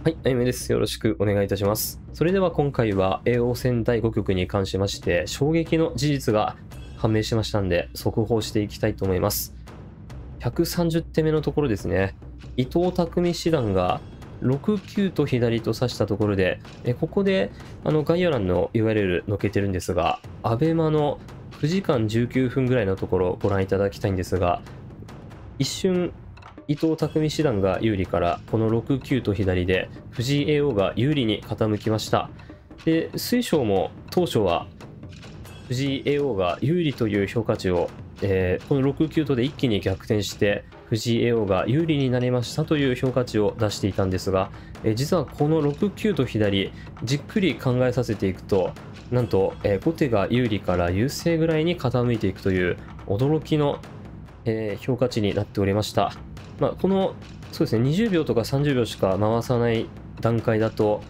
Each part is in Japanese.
はい、あゆめです。よろしくお願いいたします。それでは今回は叡王戦第5局に関しまして衝撃の事実が判明しましたんで速報していきたいと思います。130手目のところですね。伊藤匠七段が6九と左と指したところで、ここで概要欄の URL 載っけてるんですが、アベマの9時間19分ぐらいのところをご覧いただきたいんですが、一瞬伊藤匠七段が有利からこの6九と左で藤井叡王が有利に傾きました。で水匠も当初は藤井叡王が有利という評価値を、この6九とで一気に逆転して藤井叡王が有利になりましたという評価値を出していたんですが、実はこの6九と左じっくり考えさせていくと、なんと、後手が有利から優勢ぐらいに傾いていくという驚きの、評価値になっておりました。このそうですね、20秒とか30秒しか回さない段階だと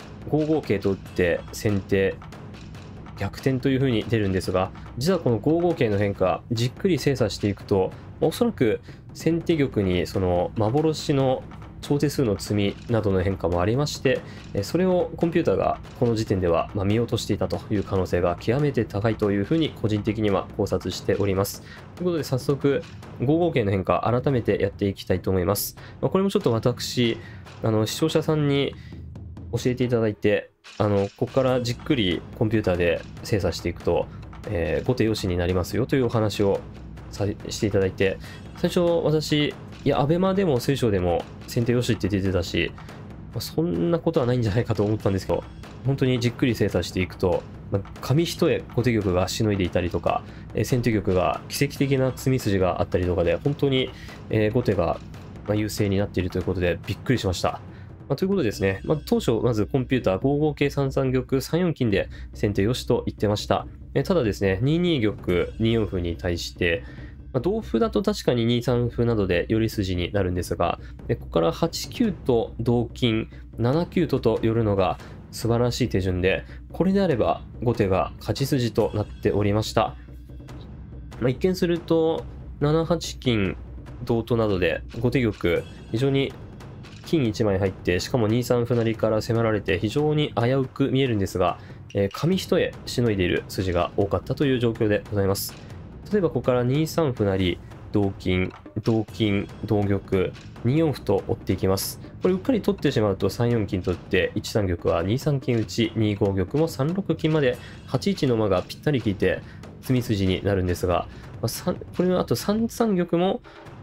5五桂と打って先手逆転という風に出るんですが、実はこの5五桂の変化じっくり精査していくと、おそらく先手玉にその幻の超手数の積みなどの変化もありまして、それをコンピューターがこの時点では見落としていたという可能性が極めて高いというふうに個人的には考察しております。ということで早速5五桂の変化改めてやっていきたいと思います。これもちょっと私視聴者さんに教えていただいて、ここからじっくりコンピューターで精査していくと、後手よしになりますよというお話をしていただいて、最初私いやアベマでも水匠でも先手よしって出てたし、そんなことはないんじゃないかと思ったんですけど、本当にじっくり精査していくと、紙一重後手玉がしのいでいたりとか、先手玉が奇跡的な詰み筋があったりとかで、本当に後手が優勢になっているということでびっくりしました。ということでですね、当初まずコンピューター5五桂3三玉3四金で先手よしと言ってました。ただですね、2二玉2四歩に対して同歩だと確かに2三歩などで寄り筋になるんですが、ここから8九と同金7九とと寄るのが素晴らしい手順で、これであれば後手が勝ち筋となっておりました。一見すると7八金同となどで後手玉非常に金1枚入って、しかも2三歩成から迫られて非常に危うく見えるんですが、紙一重しのいでいる筋が多かったという状況でございます。例えばここから2三歩成、同金、同金、同玉、2四歩と追っていきます。これうっかり取ってしまうと3四金取って1三玉は2三金打ち、2五玉も3六金まで8一の馬がぴったり効いて詰み筋になるんですが、これのあと3三玉も、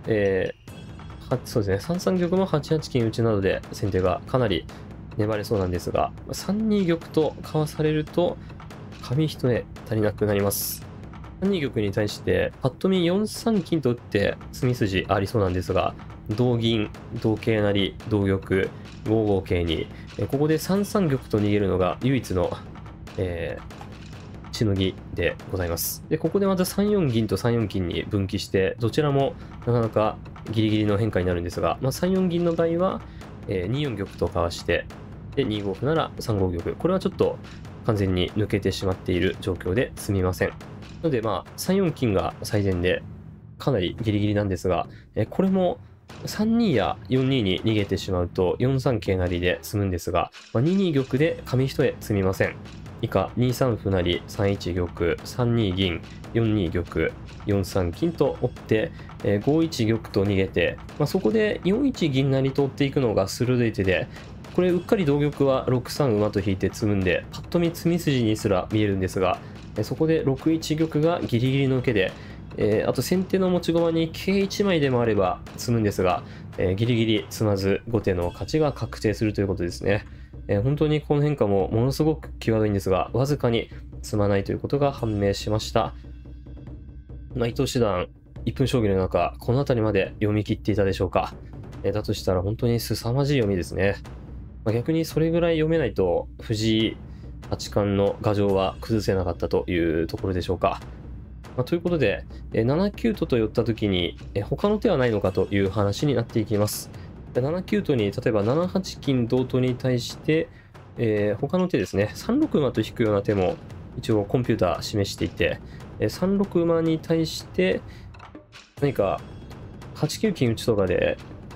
そうですね、3三玉も8八金打ちなどで先手がかなり粘れそうなんですが、3二玉とかわされると紙一重足りなくなります。3二玉に対してパッと見4三金と打って詰み筋ありそうなんですが、同銀、同桂成、同玉、5五桂にここで3三玉と逃げるのが唯一の、しのぎでございます。でここでまた3四銀と3四金に分岐して、どちらもなかなかギリギリの変化になるんですが、3四銀の場合は、2四玉とかわして、で2五歩なら3五玉、これはちょっと完全に抜けてしまっている状況ですみません。なので3四金が最善でかなりギリギリなんですが、これも3二や4二に逃げてしまうと4三桂成で済むんですが、2二玉で紙一重詰みません。以下2三歩成、3一玉、3二銀、4二玉、4三金と追って、5一玉と逃げて、そこで4一銀成と追っていくのが鋭い手で、これうっかり同玉は6三馬と引いて詰むんで、パッと見詰み筋にすら見えるんですが、そこで6一玉がギリギリの受けで、あと先手の持ち駒に桂1枚でもあれば詰むんですが、ギリギリ詰まず後手の勝ちが確定するということですね。本当にこの変化もものすごく際どいんですが、わずかに詰まないということが判明しました。伊藤七段1分将棋の中、この辺りまで読み切っていたでしょうか。だとしたら本当に凄まじい読みですね。逆にそれぐらい読めないと藤井八冠の牙城は崩せなかったというところでしょうか。ということで、7九と寄った時に他の手はないのかという話になっていきます。7九とに例えば7八金同とに対して、他の手ですね、3六馬と引くような手も一応コンピューター示していて、3六馬に対して何か8九金打ちとかで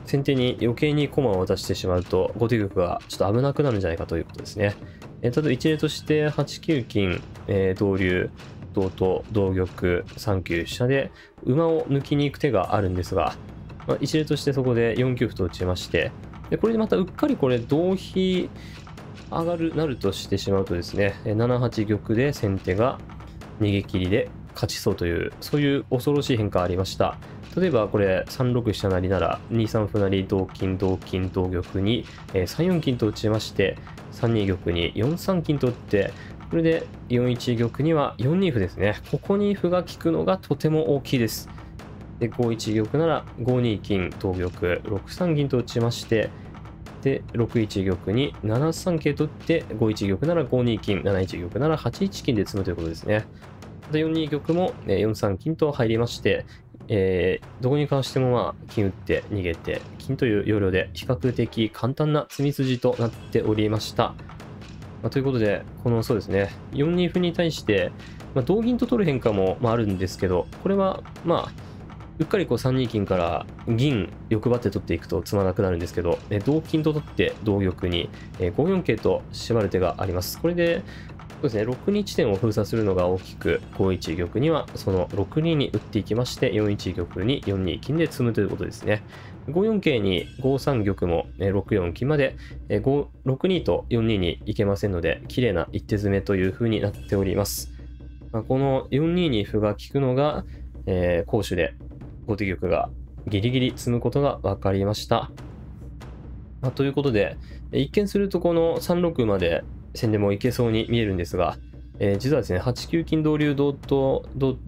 先手に余計に駒を渡してしまうと、後手玉がちょっと危なくなるんじゃないかということですね。ただ一例として8九金、同竜、同と同玉、3九飛車で馬を抜きに行く手があるんですが、一例としてそこで4九歩と打ちまして、でこれでまたうっかりこれ同飛なるとしてしまうとですね、7八玉で先手が逃げ切りで勝ちそうという、そういう恐ろしい変化ありました。例えばこれ3六飛車成なら2三歩成同金同金同玉に3四金と打ちまして、3二玉に4三金と打って、これで4一玉には4二歩ですね。ここに歩が利くのがとても大きいです。で5一玉なら5二金同玉6三銀と打ちまして、で6一玉に7三桂と打って5一玉なら5二金7一玉なら8一金で詰むということですね。で4二玉も4三金と入りまして、どこに関しても金打って逃げて金という要領で比較的簡単な詰み筋となっておりました。ということで、そうですね、4二歩に対して、同銀と取る変化も、あるんですけど、これはうっかり3二金から銀欲張って取っていくと詰まなくなるんですけど、同金と取って同玉に5四桂と縛る手があります。これでそうですね、6二地点を封鎖するのが大きく、5一玉にはその6二に打っていきまして、4一玉に4二金で詰むということですね。5四桂に5三玉も6四金まで6二と4二に行けませんので、綺麗な一手詰めという風になっております。この4二に歩が利くのが、攻守で後手玉がギリギリ詰むことが分かりました。ということで、一見するとこの3六まで先でもいけそうに見えるんですが、実はですね、8九金同竜同玉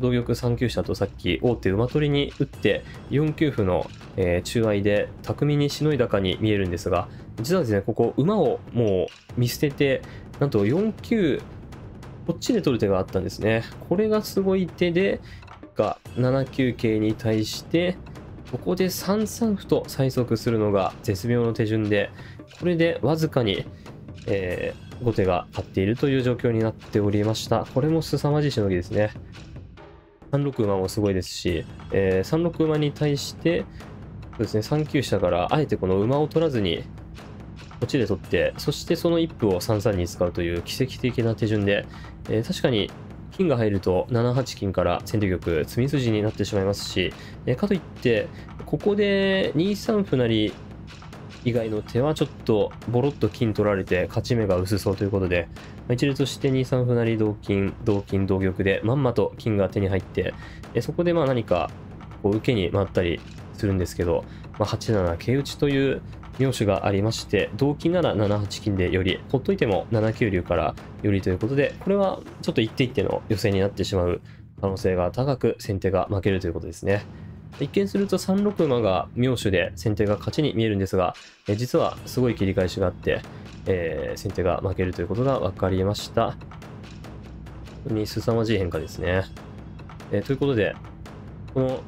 3九飛車とさっき王手馬取りに打って4九歩の、中合いで巧みにしのいだかに見えるんですが、実はですね、ここ馬をもう見捨てて、なんと4九こっちで取る手があったんですね。これがすごい手で、7九桂に対してここで3三歩と催促するのが絶妙の手順で、これでわずかに、後手が勝っているという状況になっておりました。これも凄まじいしのぎですね。3六馬もすごいですし、3六馬に対してそうですね、3九飛車からあえてこの馬を取らずにこっちで取って、そしてその一歩を3三に使うという奇跡的な手順で、確かに金が入ると7八金から先手玉詰み筋になってしまいますし、かといってここで2三歩成以外の手はちょっとボロッと金取られて勝ち目が薄そうということで、一例として2三歩成同金同金同玉でまんまと金が手に入って、そこで何かこう受けに回ったりするんですけど、8七桂打ちという妙手がありまして、同金なら7八金でより、ほっといても7九竜からよりということで、これはちょっと一手一手の予選になってしまう可能性が高く、先手が負けるということですね。一見すると3六馬が妙手で先手が勝ちに見えるんですが、実はすごい切り返しがあって、先手が負けるということが分かりました。本当に凄まじい変化ですね。ということで、この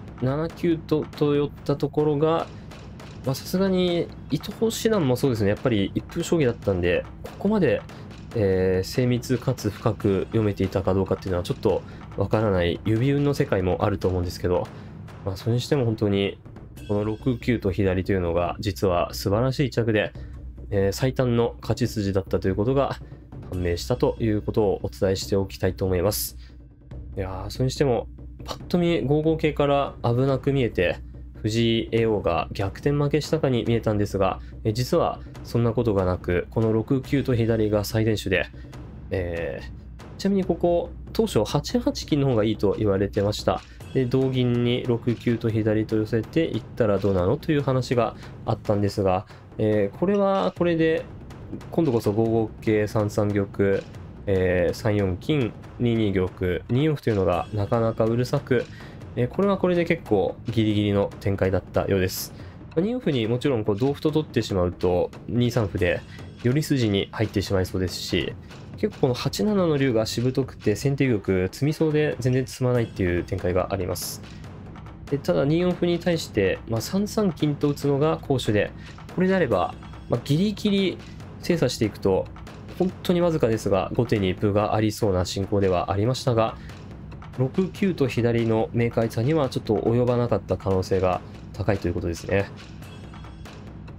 7九と寄ったところが、さすがに伊藤七段もそうですね、やっぱり一分将棋だったんで、ここまで、精密かつ深く読めていたかどうかっていうのはちょっとわからない指運の世界もあると思うんですけど、それにしても本当にこの6九と左というのが実は素晴らしい一着で、最短の勝ち筋だったということが判明したということをお伝えしておきたいと思います。いやー、それにしてもパッと見5五桂から危なく見えて、藤井叡王が逆転負けしたかに見えたんですが、実はそんなことがなく、この6九と左が最善手で、ちなみにここ当初8八金の方がいいと言われてました。で同銀に6九と左と寄せていったらどうなのという話があったんですが、これはこれで今度こそ5五桂3三玉、3四金2二玉2四歩というのがなかなかうるさく、これはこれで結構ギリギリの展開だったようです。2四歩にもちろんこう同歩と取ってしまうと2三歩で寄り筋に入ってしまいそうですし、結構この8七の竜がしぶとくて先手玉詰みそうで全然詰まないっていう展開があります。でただ2四歩に対して、3三金と打つのが好手で、これであれば、ギリギリ精査していくと本当にわずかですが後手に歩がありそうな進行ではありましたが、6九と左の明快さにはちょっと及ばなかった可能性が高いということですね。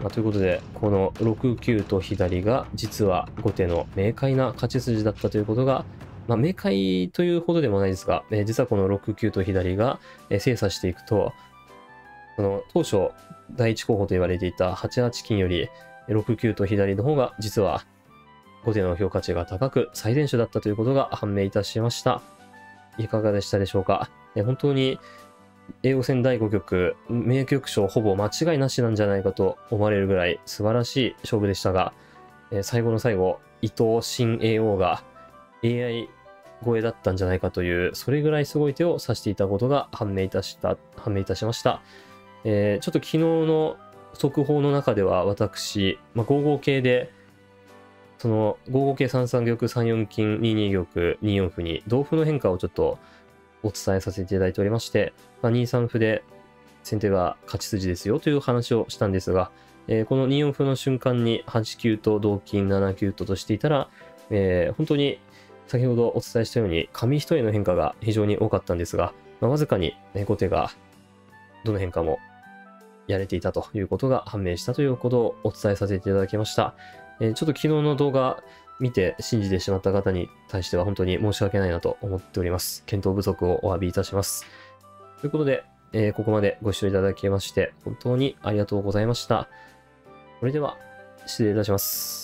ということで、この6、9と左が実は後手の明快な勝ち筋だったということが、明快というほどでもないですが、実はこの6、9と左が精査していくと、当初第一候補と言われていた8八金より6、9と左の方が実は後手の評価値が高く最善手だったということが判明いたしました。いかがでしたでしょうか。本当に叡王戦第5局、名局賞ほぼ間違いなしなんじゃないかと思われるぐらい素晴らしい勝負でしたが、最後の最後、伊藤新叡王が AI 超えだったんじゃないかという、それぐらいすごい手を指していたことが判明いたしました。ちょっと昨日の速報の中では私、5五桂で、その5五桂3三玉3四金2二玉2四歩に同歩の変化をちょっとお伝えさせていただいておりまして、2三歩で先手が勝ち筋ですよという話をしたんですが、この2四歩の瞬間に8九と同金7九としていたら、本当に先ほどお伝えしたように紙一重の変化が非常に多かったんですが、わずかに後手がどの変化もやれていたということが判明したということをお伝えさせていただきました。ちょっと昨日の動画見て信じてしまった方に対しては本当に申し訳ないなと思っております。検討不足をお詫びいたします。ということで、ここまでご視聴いただきまして本当にありがとうございました。それでは失礼いたします。